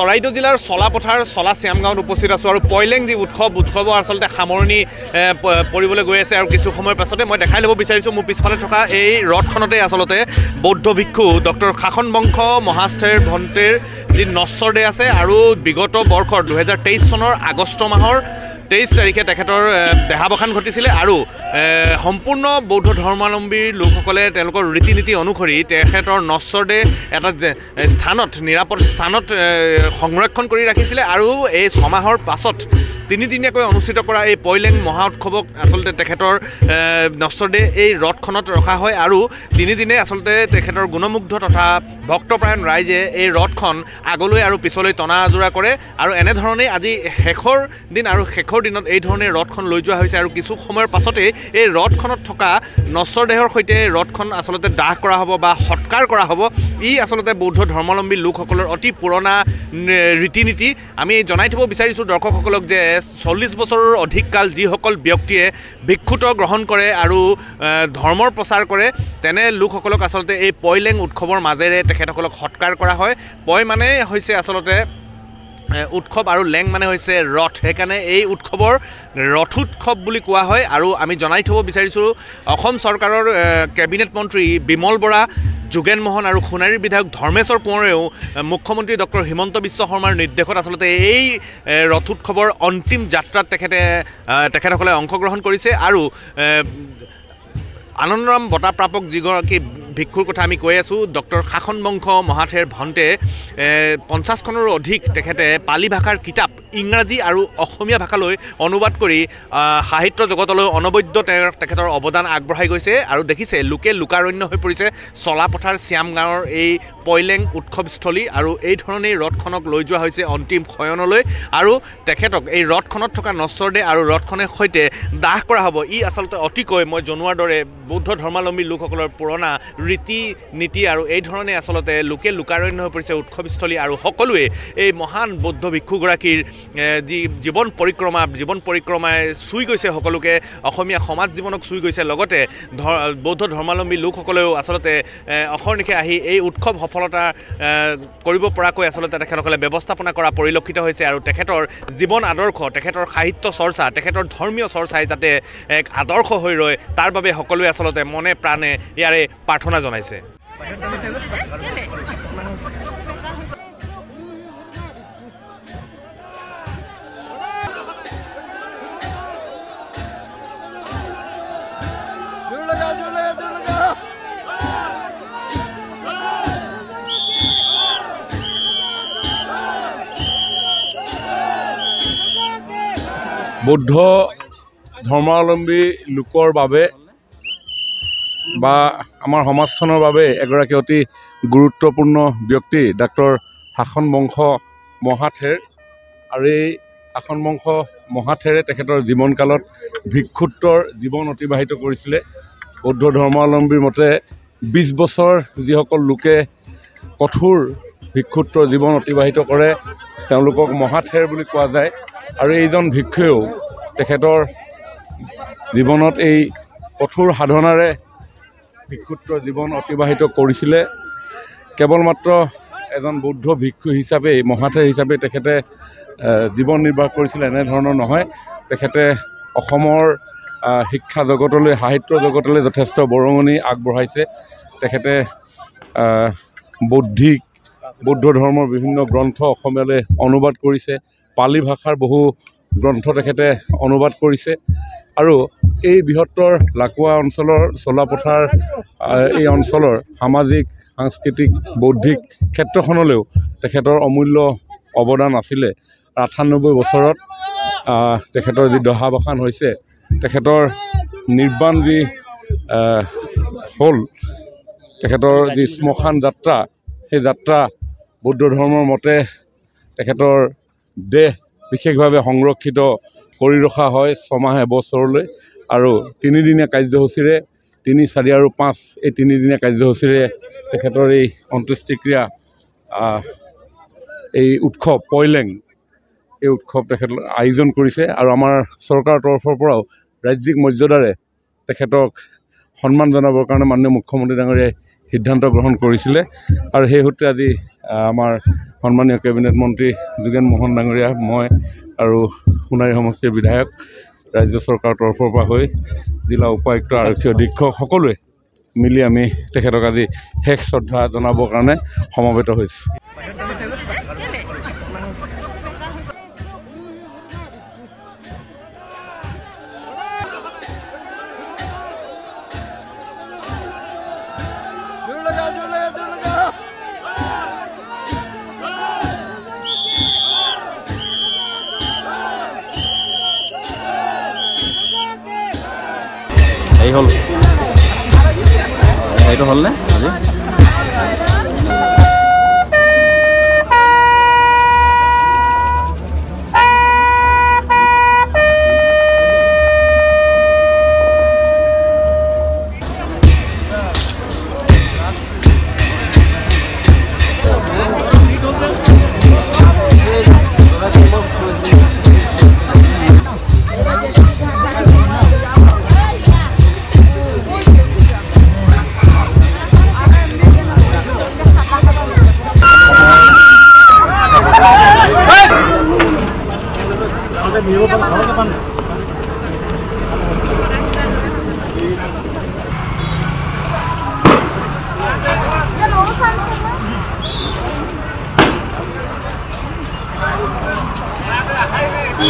চৰাইদেউ জিলাৰ চলাপথাৰ চলা শ্যামগাঁৱত উপস্থিত আছোঁ আৰু পইলেং যি উৎসৱৰ আচলতে সামৰণি পৰিবলৈ গৈ আছে আৰু কিছু সময়ৰ পাছতে মই দেখাই ল'ব বিচাৰিছোঁ মোৰ পিছফালে থকা এই ৰথখনতে আচলতে বৌদ্ধ ভিক্ষু ডক্টৰ শাসন বংশ মহাস্থেৰ ভণ্টিৰ যি নশ্বৰদে আছে আৰু বিগত বৰ্ষৰ 2023 চনৰ আগষ্ট মাহৰ 23 তাৰিখে তেখেতৰ দেহাৱসান ঘটিছিলে আৰু সম্পূৰ্ণ বৌদ্ধ ধৰ্মাৱলম্বী লোকসকলে তেওঁলোকৰ ৰীতি নীতি অনুসৰি তেখেতৰ নশ্বৰদে এটা স্থানত নিৰাপদ স্থানত সংৰক্ষণ কৰি ৰাখিছিলে আৰু এই ছমাহৰ পাছত তিনিদিনীয়াকৈ অনুষ্ঠিত কৰা এই পইলেং মহা উৎসৱক আচলতে তেখেতৰ নশ্বৰদে এই ৰথখনত ৰখা হয় আৰু তিনিদিনে আচলতে তেখেতৰ গুণমুগ্ধ তথা ভক্তপ্ৰায়ণ ৰাইজে এই ৰথখন আগলৈ আৰু পিছলৈ টনা আজোৰা কৰে আৰু এনেধৰণেই আজি শেষৰ দিন আৰু শেষৰ দিনত এই ধৰণে ৰথখন লৈ যোৱা হৈছে আৰু কিছু সময়ৰ পাছতে এই ৰথখনত থকা নশ্বৰদেহৰ সৈতে ৰথখন আচলতে দাহ কৰা হ'ব বা সৎকাৰ কৰা হ'ব। ই আচলতে বৌদ্ধ ধৰ্মাৱলম্বী লোকসকলৰ অতি পুৰণা ৰীতি নীতি। আমি জনাই থ'ব বিচাৰিছোঁ দৰ্শকসকলক যে 40 বছৰৰ অধিক কাল যিসকল ব্যক্তিয়ে ভিক্ষুত্ব গ্ৰহণ কৰে আৰু ধৰ্মৰ প্ৰচাৰ কৰে তেনে লোকসকলক আচলতে এই পইলেং উৎসৱৰ মাজেৰে তেখেতসকলক সৎকাৰ কৰা হয়। পই মানে হৈছে আচলতে উৎসৱ আৰু লেং মানে হৈছে ৰথ, সেইকাৰণে এই উৎসৱৰ ৰথোৎসৱ বুলি কোৱা হয়। আৰু আমি জনাই থ'ব বিচাৰিছোঁ অসম চৰকাৰৰ কেবিনেট মন্ত্ৰী বিমল বৰা, যোগেন মোহন আৰু সোণাৰীৰ বিধায়ক ধৰ্মেশ্বৰ কোঁৱৰেও মুখ্যমন্ত্ৰী ডক্টৰ হিমন্ত বিশ্ব শৰ্মাৰ নিৰ্দেশত আচলতে এই ৰথোৎসৱৰ অন্তিম যাত্ৰাত তেখেতসকলে অংশগ্ৰহণ কৰিছে আৰু আনন্দৰাম বঁটা প্ৰাপক যিগৰাকী ভিক্ষুৰ কথা আমি কৈ আছোঁ ডক্টৰ শাসন বংশ মহাথেৰ ভণ্টে 50খনৰো অধিক তেখেতে পালি ভাষাৰ কিতাপ ইংৰাজী আৰু অসমীয়া ভাষালৈ অনুবাদ কৰি সাহিত্য জগতলৈ অনবদ্য তেখেতৰ অৱদান আগবঢ়াই গৈছে আৰু দেখিছে লোকে লোকাৰণ্য হৈ পৰিছে চলাপথাৰ শ্যামগাঁৱৰ এই পইলেং উৎসৱস্থলী আৰু এই ধৰণেই ৰথখনক লৈ যোৱা হৈছে অন্তিম শয়নলৈ আৰু তেখেতক এই ৰথখনত থকা নশ্বৰদে আৰু ৰথখনৰ সৈতে দাহ কৰা হ'ব। ই আচলতে অতিকৈ মই জনোৱাৰ দৰে বৌদ্ধ ধৰ্মাৱলম্বী লোকসকলৰ পুৰণা ৰীতি নীতি আৰু এই ধৰণে আচলতে লোকে লোকাৰণ্য হৈ পৰিছে উৎসৱস্থলী আৰু সকলোৱে এই মহান বৌদ্ধ ভিক্ষুগৰাকীৰ যি জীৱন পৰিক্ৰমাই চুই গৈছে সকলোকে, অসমীয়া সমাজ জীৱনক চুই গৈছে, লগতে বৌদ্ধ ধৰ্মাৱলম্বী লোকসকলেও আচলতে অহৰ্নিশে আহি এই উৎসৱ সফলতা কৰিব পৰাকৈ আচলতে তেখেতসকলে ব্যৱস্থাপনা কৰা পৰিলক্ষিত হৈছে আৰু তেখেতৰ জীৱন আদৰ্শ, তেখেতৰ সাহিত্য চৰ্চা, তেখেতৰ ধৰ্মীয় চৰ্চাই যাতে এক আদৰ্শ হৈ ৰয় তাৰ বাবে সকলোৱে আচলতে মনে প্ৰাণে ইয়াৰে প্ৰাৰ্থনা জনাইছে। বৌদ্ধ ধৰ্মাৱলম্বী লোকৰ বাবে বা আমাৰ সমাজখনৰ বাবে এগৰাকী অতি গুৰুত্বপূৰ্ণ ব্যক্তি ডক্টৰ শাসন বংশ মহাথেৰ আৰু এই শাসন বংশ মহাথেৰে তেখেতৰ জীৱনকালত ভিক্ষুত্বৰ জীৱন অতিবাহিত কৰিছিলে। বৌদ্ধ ধৰ্মাৱলম্বীৰ মতে 20 বছৰ যিসকল লোকে কঠোৰ ভিক্ষুত্বৰ জীৱন অতিবাহিত কৰে তেওঁলোকক মহাথেৰ বুলি কোৱা যায় আৰু এইজন ভিক্ষুৱেও তেখেতৰ জীৱনত এই কঠোৰ সাধনাৰে ভিক্ষুত্বৰ জীৱন অতিবাহিত কৰিছিলে। কেৱল মাত্ৰ এজন বৌদ্ধ ভিক্ষু হিচাপে মহাথেৰ হিচাপে তেখেতে জীৱন নিৰ্বাহ কৰিছিলে এনেধৰণৰ নহয়, তেখেতে অসমৰ শিক্ষা জগতলৈ সাহিত্য জগতলৈ যথেষ্ট বৰঙণি আগবঢ়াইছে। তেখেতে বৌদ্ধ ধৰ্মৰ বিভিন্ন গ্ৰন্থ অসমীয়ালৈ অনুবাদ কৰিছে, পালি ভাষাৰ বহু গ্ৰন্থ তেখেতে অনুবাদ কৰিছে আৰু এই বৃহত্তৰ লাকুৱা অঞ্চলৰ চলাপথাৰ এই অঞ্চলৰ সামাজিক সাংস্কৃতিক বৌদ্ধিক ক্ষেত্ৰখনলৈও তেখেতৰ অমূল্য অৱদান আছিলে। 98 বছৰত তেখেতৰ যি দেহাৱসান হৈছে, তেখেতৰ নিৰ্বাণ যি হ'ল, তেখেতৰ যি শ্মশান যাত্ৰা, সেই যাত্ৰা বৌদ্ধ ধৰ্মৰ মতে তেখেতৰ দেহ বিশেষভাৱে সংৰক্ষিত কৰি ৰখা হয় 6 মাহ এবছৰলৈ আৰু 3দিনীয়া কাৰ্যসূচীৰে 3, 4 আৰু 5 এই 3দিনীয়া কাৰ্যসূচীৰে তেখেতৰ এই অন্ত্যেষ্টিক্ৰিয়া এই উৎসৱ পইলেং এই উৎসৱ তেখেতক আয়োজন কৰিছে আৰু আমাৰ চৰকাৰৰ তৰফৰ পৰাও ৰাজ্যিক মৰ্যাদাৰে তেখেতক সন্মান জনাবৰ কাৰণে মাননীয় মুখ্যমন্ত্ৰী ডাঙৰীয়াই সিদ্ধান্ত গ্ৰহণ কৰিছিলে আৰু সেই সূত্ৰে আজি আমাৰ সন্মানীয় কেবিনেট মন্ত্ৰী যোগেন মোহন ডাঙৰীয়া, মই আৰু সোণাৰী সমষ্টিৰ বিধায়ক ৰাজ্য চৰকাৰৰ তৰফৰ পৰা হৈ জিলা উপায়ুক্ত আৰক্ষী অধীক্ষক সকলোৱে মিলি আমি তেখেতক আজি শেষ শ্ৰদ্ধা জনাবৰ কাৰণে সমবেত হৈছোঁ। এই হ'ল এইটো হ'লনে আজি?